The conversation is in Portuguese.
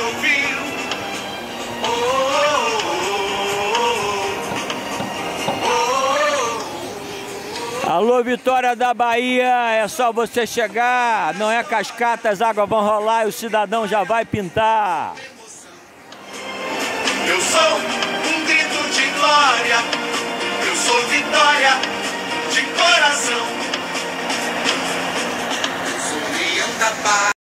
ouviu. Alô, Vitória da Bahia, é só você chegar, não é cascata, as águas vão rolar e o cidadão já vai pintar. Eu sou um grito de glória, eu sou Vitória de coração. Sou leão da paz.